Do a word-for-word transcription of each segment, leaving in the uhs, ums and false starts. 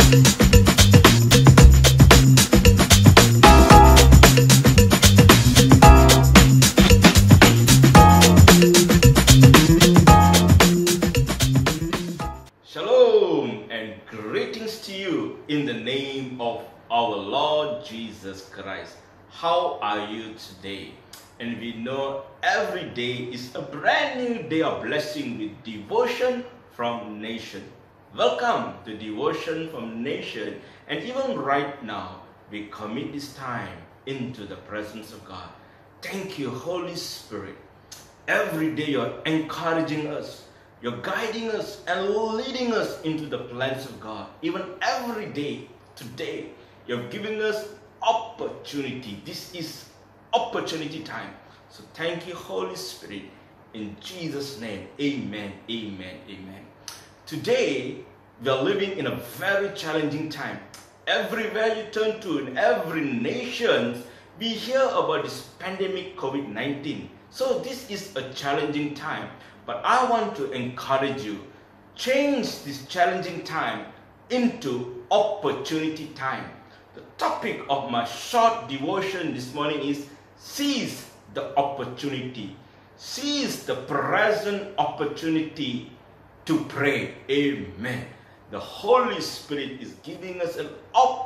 Shalom and greetings to you in the name of our Lord Jesus Christ. How are you today? And we know every day is a brand new day of blessing with Devotion from Nation. Welcome to Devotion from Nation. And even right now, we commit this time into the presence of God. Thank you, Holy Spirit. Every day you're encouraging us. You're guiding us and leading us into the plans of God. Even every day, today, you're giving us opportunity. This is opportunity time. So thank you, Holy Spirit. In Jesus' name, amen, amen, amen. Today, we are living in a very challenging time. Everywhere you turn to, in every nation, we hear about this pandemic COVID nineteen. So this is a challenging time. But I want to encourage you, change this challenging time into opportunity time. The topic of my short devotion this morning is seize the opportunity. Seize the present opportunity to pray. Amen. The Holy Spirit is giving us an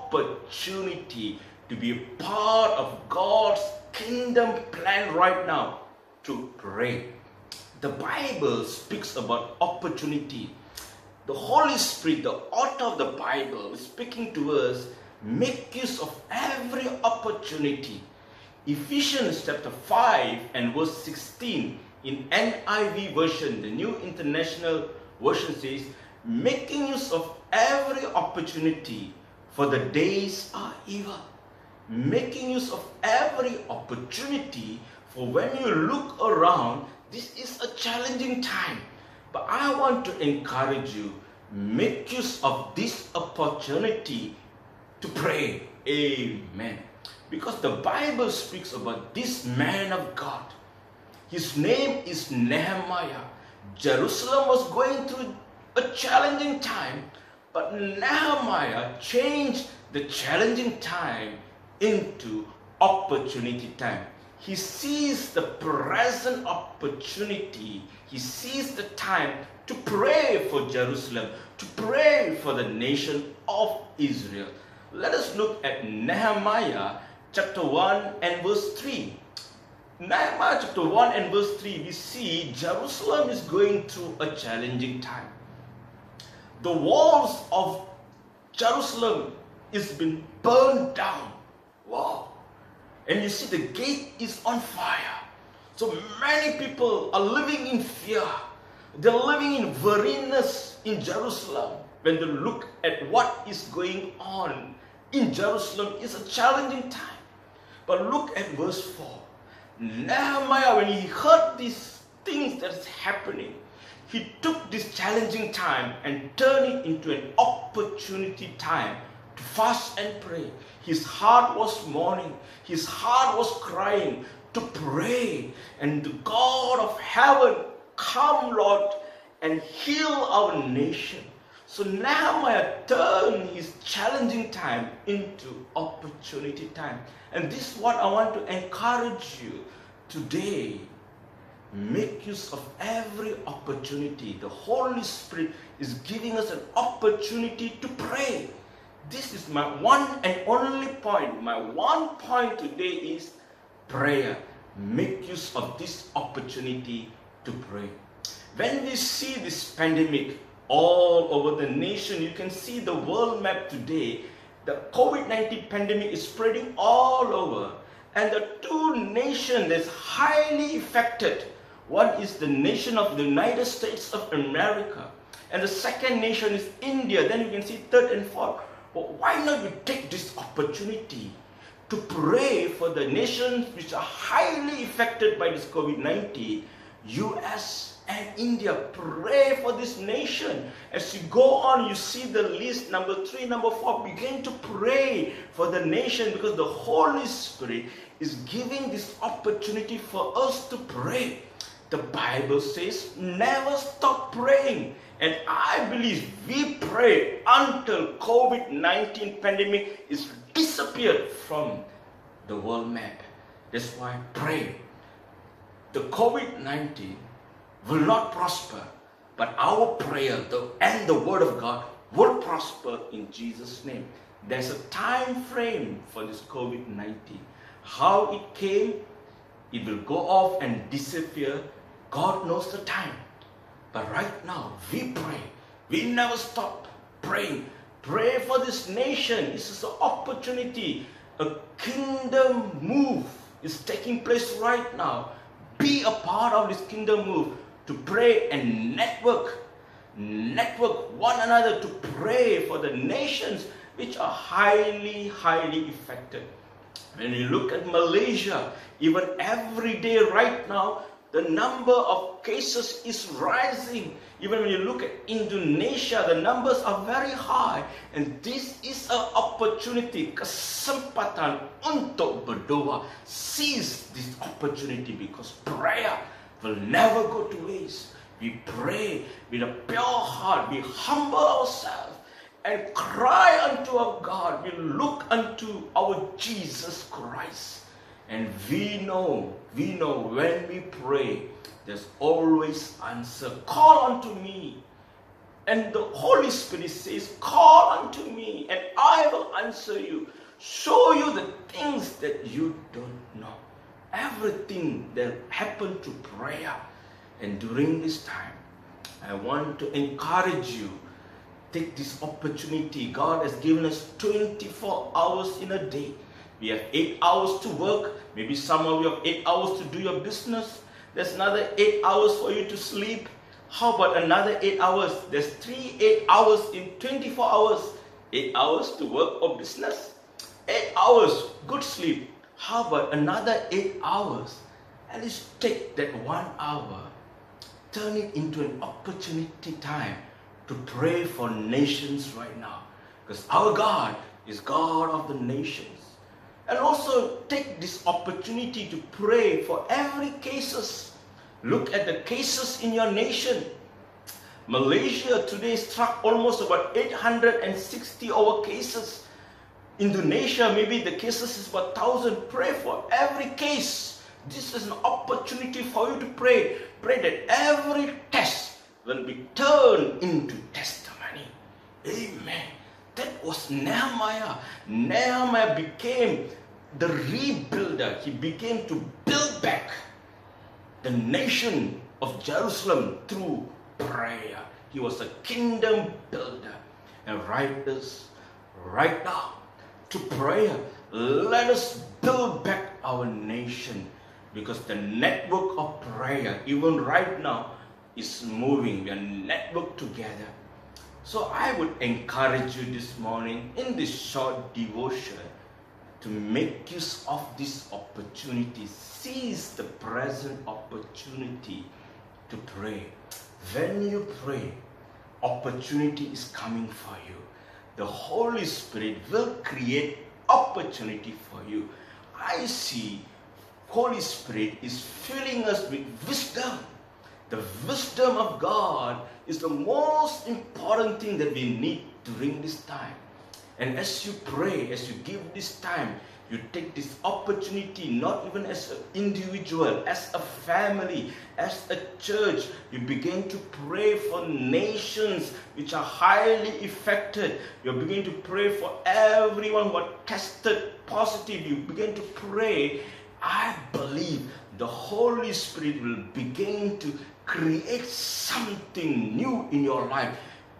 opportunity to be a part of God's kingdom plan right now to pray. The Bible speaks about opportunity. The Holy Spirit, the author of the Bible, is speaking to us, make use of every opportunity. Ephesians chapter five and verse sixteen in N I V version, the New International Version says, making use of every opportunity, for the days are evil. Making use of every opportunity, for when you look around, this is a challenging time. But I want to encourage you, make use of this opportunity to pray. Amen. Because the Bible speaks about this man of God. His name is Nehemiah. Jerusalem was going through a challenging time, but Nehemiah changed the challenging time into opportunity time. He sees the present opportunity. He sees the time to pray for Jerusalem, to pray for the nation of Israel. Let us look at Nehemiah chapter one and verse three. Nehemiah chapter one and verse three, we see Jerusalem is going through a challenging time. The walls of Jerusalem is been burned down. Wow. And you see the gate is on fire. So many people are living in fear. They're living in weariness in Jerusalem. When they look at what is going on in Jerusalem, it's a challenging time. But look at verse four. Nehemiah, when he heard these things that's happening, he took this challenging time and turned it into an opportunity time to fast and pray. His heart was mourning. His heart was crying to pray. And the God of heaven, come, Lord, and heal our nation. So Nehemiah turned his challenging time into opportunity time. And this is what I want to encourage you today. Make use of every opportunity. The Holy Spirit is giving us an opportunity to pray. This is my one and only point. My one point today is prayer. Make use of this opportunity to pray. When we see this pandemic all over the nation, you can see the world map today. The COVID nineteen pandemic is spreading all over. And the two nations that's highly affected, one is the nation of the United States of America. And the second nation is India. Then you can see third and fourth. But why not we take this opportunity to pray for the nations which are highly affected by this COVID nineteen, U S and India. Pray for this nation. As you go on, you see the list, number three, number four. Begin to pray for the nation, because the Holy Spirit is giving this opportunity for us to pray. The Bible says, never stop praying. And I believe we pray until COVID nineteen pandemic is disappeared from the world map. That's why pray. The COVID nineteen will not prosper, but our prayer the, and the word of God will prosper in Jesus' name. There's a time frame for this COVID nineteen. How it came, it will go off and disappear. God knows the time. But right now, we pray. We never stop praying. Pray for this nation. This is an opportunity. A kingdom move is taking place right now. Be a part of this kingdom move to pray and network. Network one another to pray for the nations which are highly, highly affected. When you look at Malaysia, even every day right now, the number of cases is rising. Even when you look at Indonesia, the numbers are very high. And this is an opportunity, kesempatan untuk berdoa. Seize this opportunity because prayer will never go to waste. We pray with a pure heart. We humble ourselves and cry unto our God. We look unto our Jesus Christ. And we know, we know when we pray, there's always answer. Call unto me. And the Holy Spirit says, call unto me and I will answer you. Show you the things that you don't know. Everything that happened to prayer. And during this time, I want to encourage you. Take this opportunity. God has given us twenty-four hours in a day. We have eight hours to work. Maybe some of you have eight hours to do your business. There's another eight hours for you to sleep. How about another eight hours? There's three eight hours in twenty-four hours. Eight hours to work or business. Eight hours, good sleep. How about another eight hours? At least take that one hour. Turn it into an opportunity time to pray for nations right now. Because our God is God of the nations. And also take this opportunity to pray for every cases. Look at the cases in your nation. Malaysia today struck almost about eight hundred sixty over cases. Indonesia, maybe the cases is about one thousand. Pray for every case. This is an opportunity for you to pray. Pray that every test will be turned into testimony. Amen. That was Nehemiah. Nehemiah became the rebuilder. He began to build back the nation of Jerusalem through prayer. He was a kingdom builder. And right this, right now, to prayer, let us build back our nation. Because the network of prayer, even right now, is moving. We are networked together. So I would encourage you this morning in this short devotion to make use of this opportunity. Seize the present opportunity to pray. When you pray, opportunity is coming for you. The Holy Spirit will create opportunity for you. I see Holy Spirit is filling us with wisdom. The wisdom of God is the most important thing that we need during this time. And as you pray, as you give this time, you take this opportunity, not even as an individual, as a family, as a church. You begin to pray for nations which are highly affected. You begin to pray for everyone who are tested positive. You begin to pray. I believe the Holy Spirit will begin to create something new in your life.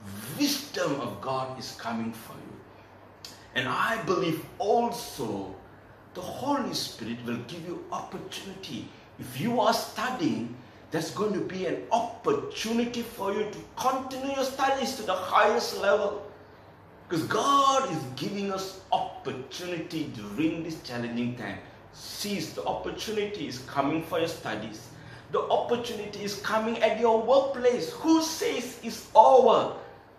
Wisdom of God is coming for you. And I believe also the Holy Spirit will give you opportunity. If you are studying, there's going to be an opportunity for you to continue your studies to the highest level. Because God is giving us opportunity during this challenging time. Seize the opportunity is coming for your studies. The opportunity is coming at your workplace. Who says it's over?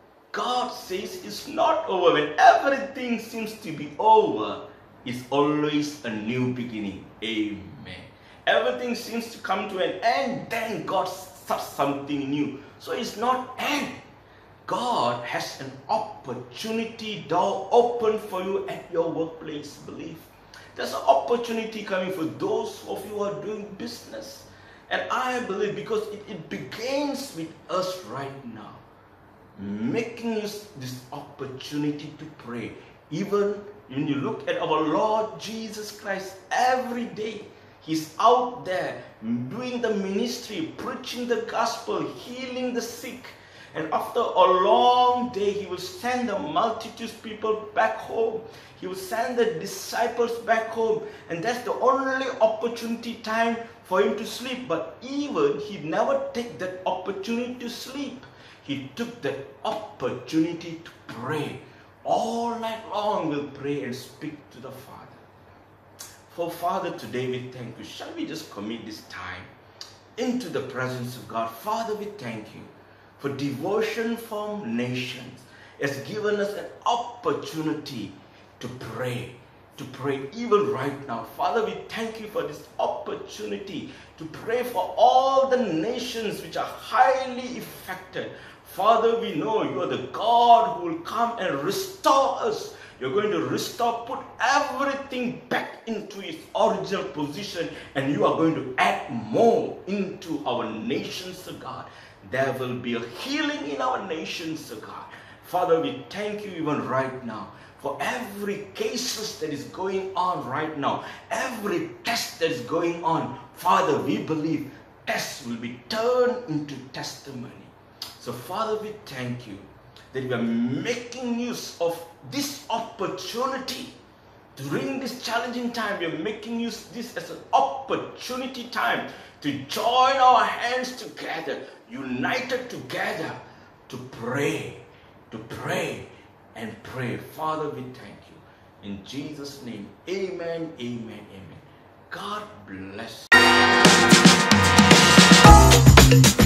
God says it's not over. When everything seems to be over, it's always a new beginning. Amen. Everything seems to come to an end, then God starts something new. So it's not end. God has an opportunity door open for you at your workplace. Believe. There's an opportunity coming for those of you who are doing business. And I believe because it, it begins with us right now. Making use this opportunity to pray. Even when you look at our Lord Jesus Christ every day, He's out there doing the ministry, preaching the gospel, healing the sick. And after a long day, He will send the multitudes of people back home. He will send the disciples back home. And that's the only opportunity time for Him to sleep. But even He never take that opportunity to sleep. He took that opportunity to pray. All night long we'll pray and speak to the Father. For Father, today we thank you. Shall we just commit this time into the presence of God? Father, we thank you for Devotion for Nations. It's given us an opportunity to pray. To pray even right now. Father, we thank you for this opportunity to pray for all the nations which are highly affected. Father, we know you are the God who will come and restore us. You're going to restore, put everything back into its original position, and you are going to add more into our nations, O God. There will be a healing in our nations, O God. Father, we thank you even right now for every cases that is going on right now, every test that is going on. Father, we believe tests will be turned into testimony. So Father, we thank you that we are making use of this opportunity during this challenging time. We are making use of this as an opportunity time to join our hands together, united together, to pray, to pray and pray. Father, we thank you. In Jesus' name, amen, amen, amen. God bless you.